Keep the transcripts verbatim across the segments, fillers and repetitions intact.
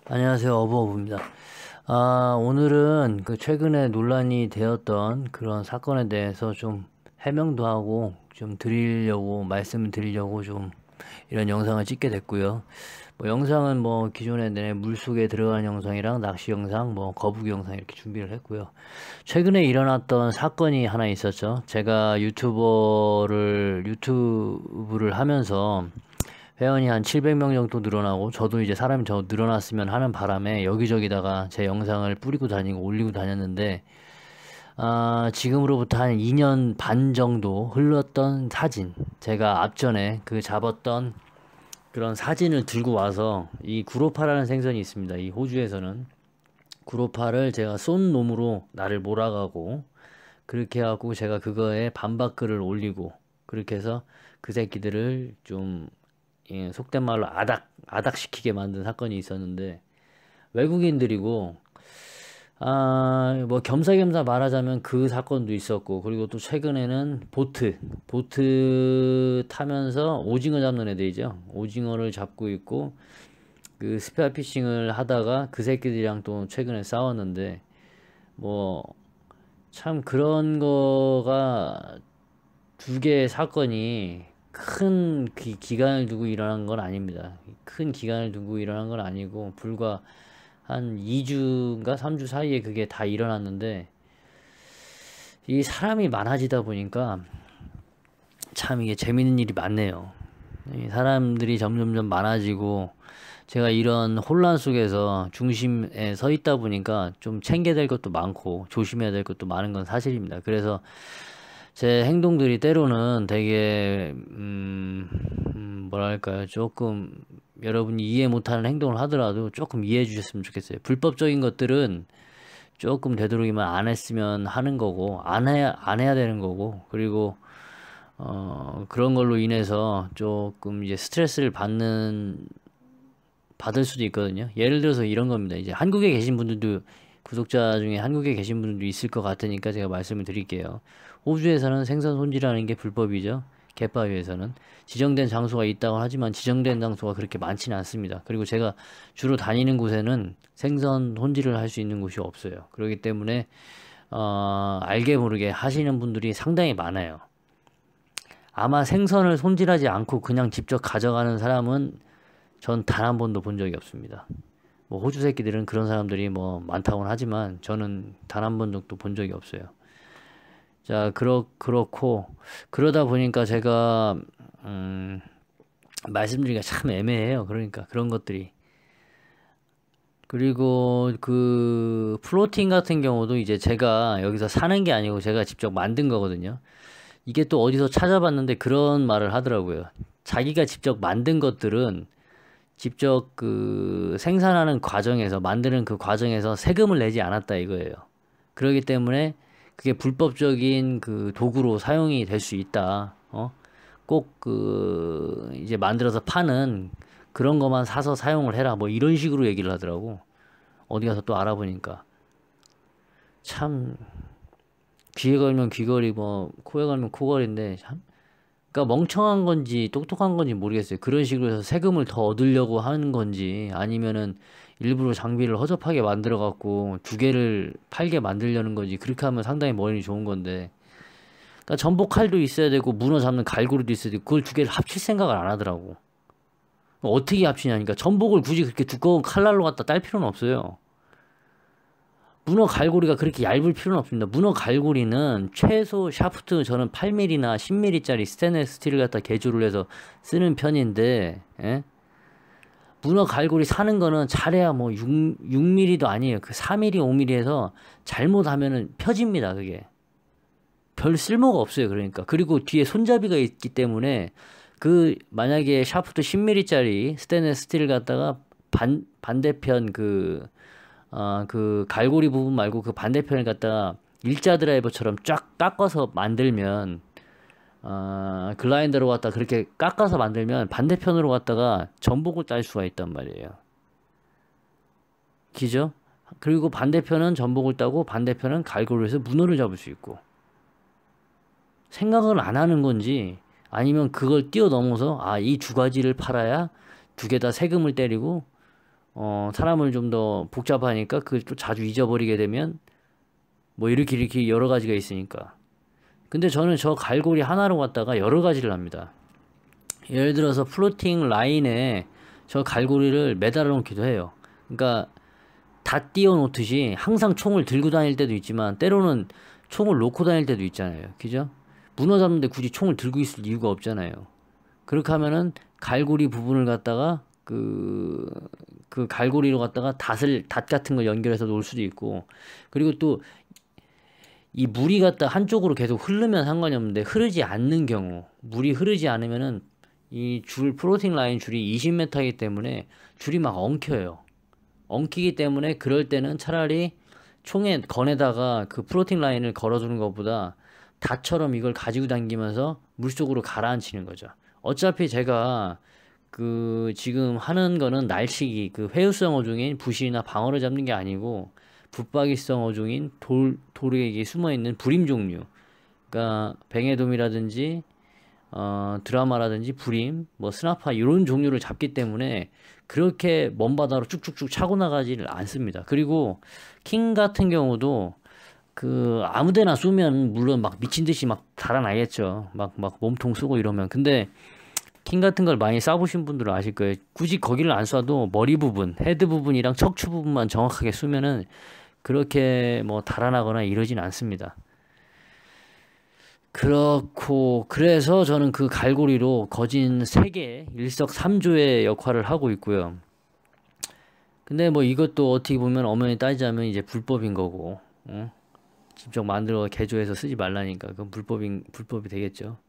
안녕하세요. 어버어부입니다. 아, 오늘은 그 최근에 논란이 되었던 그런 사건에 대해서 좀 해명도 하고 좀 드리려고, 말씀을 드리려고 좀 이런 영상을 찍게 됐고요. 뭐 영상은 뭐 기존에 내 물속에 들어간 영상이랑 낚시 영상, 뭐 거북이 영상 이렇게 준비를 했고요. 최근에 일어났던 사건이 하나 있었죠. 제가 유튜버를, 유튜브를 하면서 회원이 한 칠백 명 정도 늘어나고 저도 이제 사람이 더 늘어났으면 하는 바람에 여기저기다가 제 영상을 뿌리고 다니고 올리고 다녔는데 아, 지금으로부터 한 이 년 반 정도 흘렀던 사진, 제가 앞전에 그 잡았던 그런 사진을 들고 와서, 이 구로파라는 생선이 있습니다. 이 호주에서는 구로파를 제가 쏜 놈으로 나를 몰아가고, 그렇게 해갖고 제가 그거에 반박글을 올리고, 그렇게 해서 그 새끼들을 좀 예, 속된 말로 아닥, 아닥시키게 만든 사건이 있었는데, 외국인들이고, 아, 뭐, 겸사겸사 말하자면 그 사건도 있었고, 그리고 또 최근에는 보트, 보트 타면서 오징어 잡는 애들이죠. 오징어를 잡고 있고, 그 스페어 피싱을 하다가 그 새끼들이랑 또 최근에 싸웠는데, 뭐, 참 그런 거가 두 개의 사건이 큰 기, 기간을 두고 일어난 건 아닙니다. 큰 기간을 두고 일어난 건 아니고 불과 한 이 주인가 삼 주 사이에 그게 다 일어났는데, 이 사람이 많아지다 보니까 참 이게 재밌는 일이 많네요. 이 사람들이 점점점 많아지고 제가 이런 혼란 속에서 중심에 서 있다 보니까 좀 챙겨야 될 것도 많고 조심해야 될 것도 많은 건 사실입니다. 그래서 제 행동들이 때로는 되게 음, 음, 뭐랄까요, 조금 여러분이 이해 못하는 행동을 하더라도 조금 이해해 주셨으면 좋겠어요. 불법적인 것들은 조금 되도록이면 안 했으면 하는 거고, 안 해야 안 해야 되는 거고, 그리고 어 그런 걸로 인해서 조금 이제 스트레스를 받는 받을 수도 있거든요. 예를 들어서 이런 겁니다. 이제 한국에 계신 분들도, 구독자 중에 한국에 계신 분들도 있을 것 같으니까 제가 말씀을 드릴게요. 호주에서는 생선 손질하는 게 불법이죠. 갯바위에서는 지정된 장소가 있다고 하지만 지정된 장소가 그렇게 많지는 않습니다. 그리고 제가 주로 다니는 곳에는 생선 손질을 할 수 있는 곳이 없어요. 그렇기 때문에 어, 알게 모르게 하시는 분들이 상당히 많아요. 아마 생선을 손질하지 않고 그냥 직접 가져가는 사람은 전 단 한 번도 본 적이 없습니다. 뭐 호주 새끼들은 그런 사람들이 뭐 많다고는 하지만 저는 단 한 번 정도 본 적이 없어요. 자, 그렇 그렇고 그러다 보니까 제가 음, 말씀드리기가 참 애매해요. 그러니까 그런 것들이. 그리고 그 플로팅 같은 경우도 이제 제가 여기서 사는 게 아니고 제가 직접 만든 거거든요. 이게 또 어디서 찾아봤는데 그런 말을 하더라고요. 자기가 직접 만든 것들은 직접 그 생산하는 과정에서, 만드는 그 과정에서 세금을 내지 않았다 이거예요. 그렇기 때문에 그게 불법적인 그 도구로 사용이 될 수 있다. 어? 꼭 그 이제 만들어서 파는 그런 것만 사서 사용을 해라. 뭐 이런 식으로 얘기를 하더라고. 어디 가서 또 알아보니까 참, 귀에 걸면 귀걸이, 뭐 코에 걸면 코걸이인데 참, 그러니까 멍청한 건지 똑똑한 건지 모르겠어요. 그런 식으로 해서 세금을 더 얻으려고 하는 건지, 아니면은 일부러 장비를 허접하게 만들어 갖고 두 개를 팔게 만들려는 건지. 그렇게 하면 상당히 머리는 좋은 건데, 그러니까 전복 칼도 있어야 되고 문어 잡는 갈고리도 있어야 되고 그걸 두 개를 합칠 생각을 안 하더라고. 어떻게 합치냐니까. 전복을 굳이 그렇게 두꺼운 칼날로 갖다 딸 필요는 없어요. 문어 갈고리가 그렇게 얇을 필요는 없습니다. 문어 갈고리는 최소 샤프트, 저는 팔 밀리미터나 십 밀리미터짜리 스테인리스 스틸을 갖다 개조를 해서 쓰는 편인데, 예? 문어 갈고리 사는 거는 잘해야 뭐 육, 육 밀리미터도 아니에요. 그 사 밀리미터, 오 밀리미터에서 잘못하면은 펴집니다, 그게. 별 쓸모가 없어요, 그러니까. 그리고 뒤에 손잡이가 있기 때문에 그 만약에 샤프트 십 밀리미터짜리 스테인리스 스틸을 갖다가 반, 반대편 그 어, 그 갈고리 부분 말고 그 반대편을 갖다가 일자 드라이버처럼 쫙 깎아서 만들면, 어, 글라인더로 갖다 그렇게 깎아서 만들면 반대편으로 갖다가 전복을 딸 수가 있단 말이에요. 기죠? 그리고 반대편은 전복을 따고 반대편은 갈고리로 해서 문어를 잡을 수 있고. 생각을 안 하는 건지, 아니면 그걸 뛰어넘어서 아, 이 두 가지를 팔아야 두 개 다 세금을 때리고 어, 사람을 좀 더 복잡하니까 그걸 또 자주 잊어버리게 되면 뭐 이렇게 이렇게 여러 가지가 있으니까. 근데 저는 저 갈고리 하나로 갖다가 여러 가지를 합니다. 예를 들어서 플로팅 라인에 저 갈고리를 매달아 놓기도 해요. 그러니까 다 띄워 놓듯이 항상 총을 들고 다닐 때도 있지만 때로는 총을 놓고 다닐 때도 있잖아요. 그죠? 문어 잡는데 굳이 총을 들고 있을 이유가 없잖아요. 그렇게 하면은 갈고리 부분을 갖다가 그, 그 갈고리로 갖다가 닷을, 닷 같은 걸 연결해서 놓을 수도 있고, 그리고 또 이 물이 갖다 한쪽으로 계속 흐르면 상관이 없는데 흐르지 않는 경우, 물이 흐르지 않으면은 이 줄, 플로팅 라인 줄이 이십 미터이기 때문에 줄이 막 엉켜요. 엉키기 때문에 그럴 때는 차라리 총에 건에다가 그 플로팅 라인을 걸어주는 것보다 닷처럼 이걸 가지고 다니면서 물속으로 가라앉히는 거죠. 어차피 제가 그 지금 하는 거는 날치기, 그 회유성 어종인 부시나 방어를 잡는 게 아니고 붙박이성 어종인 돌, 돌에 숨어있는 부림 종류, 그러니까 뱅에돔이라든지 어, 드라마라든지 부림, 뭐 스나파 이런 종류를 잡기 때문에 그렇게 먼 바다로 쭉쭉쭉 차고 나가지를 않습니다. 그리고 킹 같은 경우도 그 아무데나 쏘면 물론 막 미친 듯이 막 달아나겠죠. 막 막 몸통 쏘고 이러면. 근데 킹 같은 걸 많이 쏴보신 분들은 아실 거예요. 굳이 거기를 안 쏴도 머리 부분, 헤드 부분이랑 척추 부분만 정확하게 쏘면은 그렇게 뭐 달아나거나 이러진 않습니다. 그렇고, 그래서 저는 그 갈고리로 거진 세 개, 일석삼조의 역할을 하고 있고요. 근데 뭐 이것도 어떻게 보면 엄연히 따지자면 이제 불법인 거고, 어? 직접 만들어 개조해서 쓰지 말라니까 그건 불법인, 불법이 되겠죠.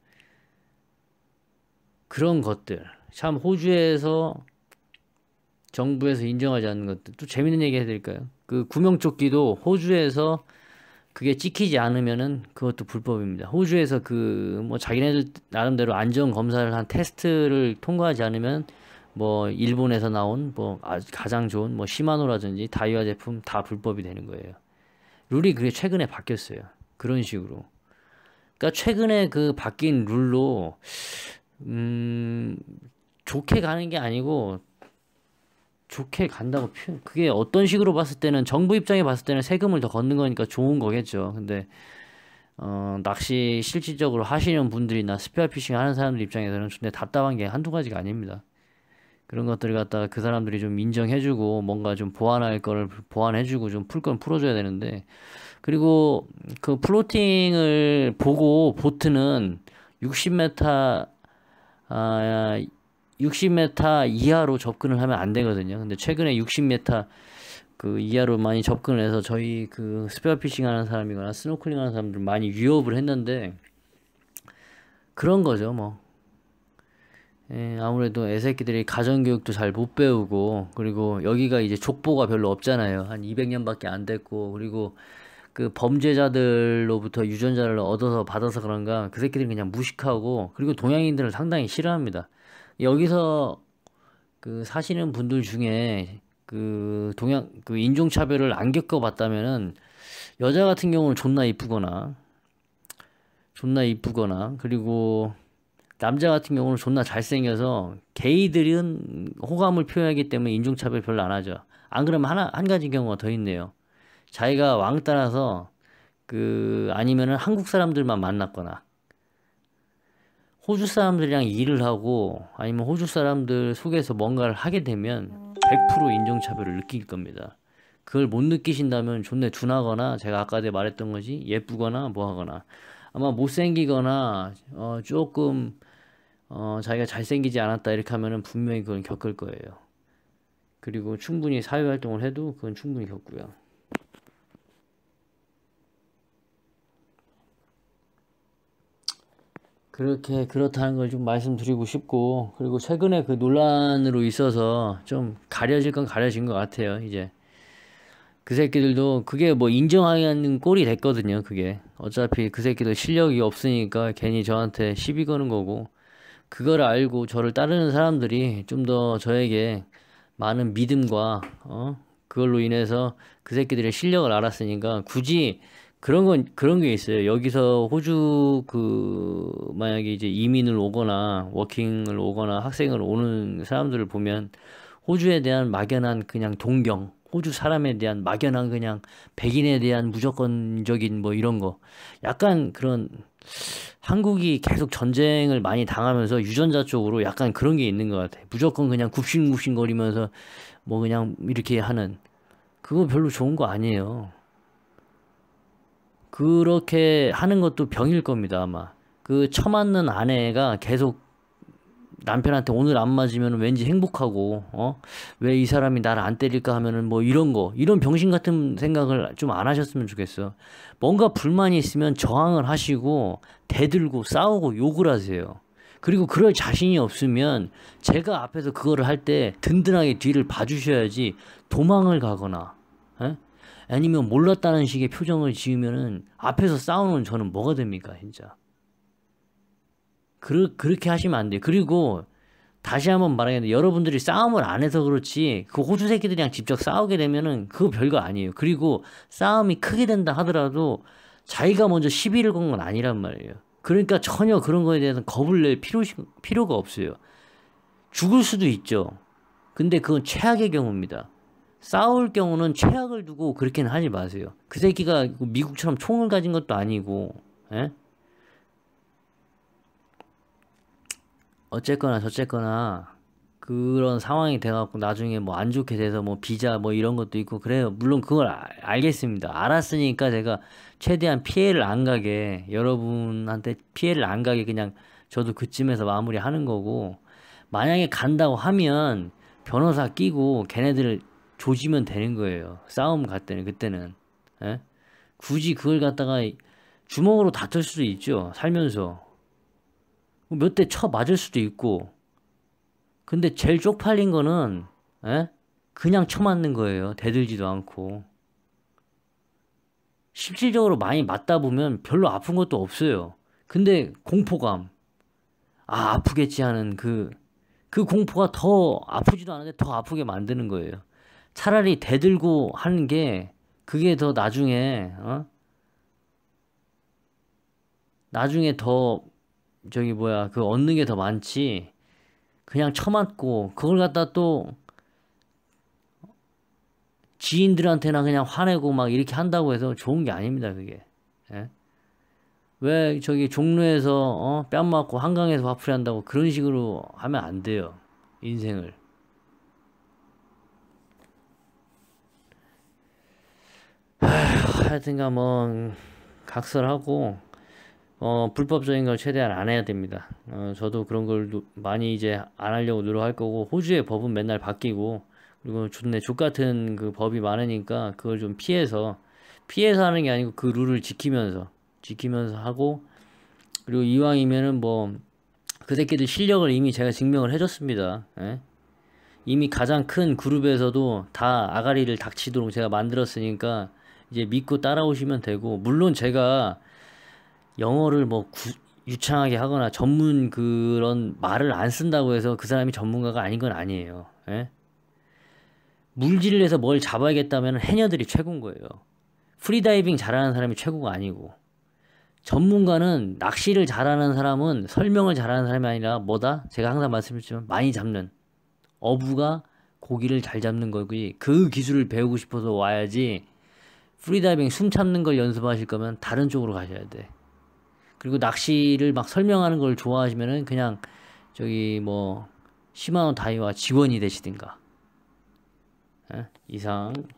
그런 것들. 참 호주에서 정부에서 인정하지 않는 것들. 또 재밌는 얘기 해드릴까요? 그 구명조끼도 호주에서 그게 찍히지 않으면은 그것도 불법입니다. 호주에서 그 뭐 자기네들 나름대로 안전 검사를 한 테스트를 통과하지 않으면 뭐 일본에서 나온 뭐 가장 좋은 뭐 시마노라든지 다이와 제품 다 불법이 되는 거예요. 룰이 그게 최근에 바뀌었어요. 그런 식으로. 그러니까 최근에 그 바뀐 룰로 음 좋게 가는 게 아니고 좋게 간다고 표현, 그게 어떤 식으로 봤을 때는 정부 입장에 봤을 때는 세금을 더 걷는 거니까 좋은 거겠죠. 근데 어, 낚시 실질적으로 하시는 분들이나 스페어피싱 하는 사람들 입장에서는 근데 답답한 게 한두 가지가 아닙니다. 그런 것들을 갖다가 그 사람들이 좀 인정해주고 뭔가 좀 보완할 거를 보완해주고 좀 풀 건 풀어줘야 되는데, 그리고 그 플로팅을 보고 보트는 육십 미터 아 육십 미터 이하로 접근을 하면 안 되거든요. 근데 최근에 육십 미터 그 이하로 많이 접근을 해서 저희 그 스페어피싱 하는 사람이거나 스노클링 하는 사람들 많이 위협을 했는데, 그런 거죠 뭐. 예, 아무래도 애새끼들이 가정교육도 잘 못 배우고, 그리고 여기가 이제 족보가 별로 없잖아요. 한 이백 년밖에 안 됐고, 그리고 그 범죄자들로부터 유전자를 얻어서 받아서 그런가 그 새끼들이 그냥 무식하고, 그리고 동양인들을 상당히 싫어합니다. 여기서 그 사시는 분들 중에 그 동양 그 인종차별을 안 겪어봤다면은 여자 같은 경우는 존나 이쁘거나 존나 이쁘거나 그리고 남자 같은 경우는 존나 잘생겨서 게이들은 호감을 표현하기 때문에 인종차별 별로 안 하죠. 안 그러면 하나 한 가지 경우가 더 있네요. 자기가 왕따라서 그 아니면은 한국 사람들만 만났거나 호주 사람들이랑 일을 하고 아니면 호주 사람들 속에서 뭔가를 하게 되면 백 퍼센트 인종차별을 느낄 겁니다. 그걸 못 느끼신다면 존내 둔하거나 제가 아까 전에 말했던 거지 예쁘거나 뭐 하거나 아마 못생기거나 어 조금 어 자기가 잘생기지 않았다 이렇게 하면은 분명히 그걸 겪을 거예요. 그리고 충분히 사회활동을 해도 그건 충분히 겪고요. 그렇게 그렇다는 걸 좀 말씀드리고 싶고, 그리고 최근에 그 논란으로 있어서 좀 가려질 건 가려진 것 같아요. 이제 그 새끼들도 그게 뭐 인정하는 꼴이 됐거든요. 그게 어차피 그 새끼들 실력이 없으니까 괜히 저한테 시비 거는 거고, 그걸 알고 저를 따르는 사람들이 좀 더 저에게 많은 믿음과 어 그걸로 인해서 그 새끼들의 실력을 알았으니까 굳이 그런 건 그런 게 있어요. 여기서 호주 그 만약에 이제 이민을 오거나 워킹을 오거나 학생을 오는 사람들을 보면 호주에 대한 막연한 그냥 동경, 호주 사람에 대한 막연한 그냥 백인에 대한 무조건적인 뭐 이런 거. 약간 그런 한국이 계속 전쟁을 많이 당하면서 유전자 쪽으로 약간 그런 게 있는 것 같아. 무조건 그냥 굽신굽신거리면서 뭐 그냥 이렇게 하는. 그거 별로 좋은 거 아니에요. 그렇게 하는 것도 병일 겁니다, 아마. 그 처맞는 아내가 계속 남편한테 오늘 안 맞으면 왠지 행복하고, 어? 왜 이 사람이 나를 안 때릴까 하면은 뭐 이런 거, 이런 병신 같은 생각을 좀 안 하셨으면 좋겠어. 뭔가 불만이 있으면 저항을 하시고, 대들고 싸우고 욕을 하세요. 그리고 그럴 자신이 없으면 제가 앞에서 그거를 할 때 든든하게 뒤를 봐주셔야지 도망을 가거나, 에? 아니면 몰랐다는 식의 표정을 지으면은 앞에서 싸우는 저는 뭐가 됩니까, 진짜. 그, 그렇게 하시면 안 돼요. 그리고 다시 한번 말하겠는데 여러분들이 싸움을 안 해서 그렇지 그 호주 새끼들이랑 직접 싸우게 되면은 그거 별거 아니에요. 그리고 싸움이 크게 된다 하더라도 자기가 먼저 시비를 건 건 아니란 말이에요. 그러니까 전혀 그런 거에 대해서 겁을 낼 필요, 필요가 없어요. 죽을 수도 있죠. 근데 그건 최악의 경우입니다. 싸울 경우는 최악을 두고 그렇게는 하지 마세요. 그 새끼가 미국처럼 총을 가진 것도 아니고, 에? 어쨌거나 저쨌거나 그런 상황이 돼갖고 나중에 뭐 안 좋게 돼서 뭐 비자 뭐 이런 것도 있고 그래요. 물론 그걸 아- 알겠습니다. 알았으니까 제가 최대한 피해를 안 가게 여러분한테 피해를 안 가게 그냥 저도 그쯤에서 마무리하는 거고 만약에 간다고 하면 변호사 끼고 걔네들을 조지면 되는 거예요. 싸움 갈 때는 그때는 예? 굳이 그걸 갖다가 주먹으로 다툴 수도 있죠. 살면서 몇 대 쳐 맞을 수도 있고 근데 제일 쪽팔린 거는 에? 그냥 쳐맞는 거예요. 대들지도 않고. 실질적으로 많이 맞다 보면 별로 아픈 것도 없어요. 근데 공포감. 아, 아프겠지 하는 그, 그 공포가 더 아프지도 않은데 더 아프게 만드는 거예요. 차라리 대들고 하는 게 그게 더 나중에, 어? 나중에 더, 저기 뭐야, 그 얻는 게 더 많지. 그냥 쳐맞고, 그걸 갖다 또 지인들한테나 그냥 화내고 막 이렇게 한다고 해서 좋은 게 아닙니다, 그게. 예? 왜 저기 종로에서 어? 뺨 맞고 한강에서 화풀이 한다고 그런 식으로 하면 안 돼요. 인생을. 하여튼간 뭐 각설하고 어 불법적인 걸 최대한 안 해야 됩니다. 어 저도 그런 걸 노- 많이 이제 안 하려고 노력할 거고 호주의 법은 맨날 바뀌고 그리고 좋네 족 같은 그 법이 많으니까 그걸 좀 피해서 피해서 하는 게 아니고 그 룰을 지키면서 지키면서 하고 그리고 이왕이면은 뭐 그 새끼들 실력을 이미 제가 증명을 해줬습니다. 예? 이미 가장 큰 그룹에서도 다 아가리를 닥치도록 제가 만들었으니까 이제 믿고 따라오시면 되고 물론 제가 영어를 뭐 구- 유창하게 하거나 전문 그런 말을 안 쓴다고 해서 그 사람이 전문가가 아닌 건 아니에요. 예? 물질을 해서 뭘 잡아야겠다면 해녀들이 최고인 거예요. 프리다이빙 잘하는 사람이 최고가 아니고 전문가는 낚시를 잘하는 사람은 설명을 잘하는 사람이 아니라 뭐다? 제가 항상 말씀드리지만 많이 잡는 어부가 고기를 잘 잡는 거지 그 기술을 배우고 싶어서 와야지 프리다이빙 숨 참는 걸 연습하실 거면 다른 쪽으로 가셔야 돼. 그리고 낚시를 막 설명하는 걸 좋아하시면은 그냥 저기 뭐 시마노 다이와 직원이 되시든가. 예? 이상